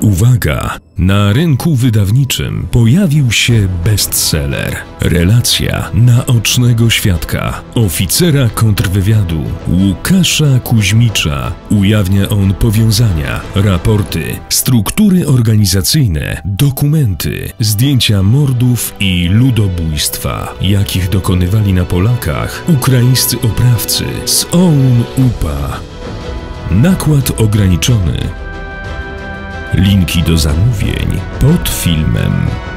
Uwaga! Na rynku wydawniczym pojawił się bestseller. Relacja naocznego świadka, oficera kontrwywiadu Łukasza Kuźmicza. Ujawnia on powiązania, raporty, struktury organizacyjne, dokumenty, zdjęcia mordów i ludobójstwa, jakich dokonywali na Polakach ukraińscy oprawcy z OUN-UPA. Nakład ograniczony. Linki do zamówień pod filmem.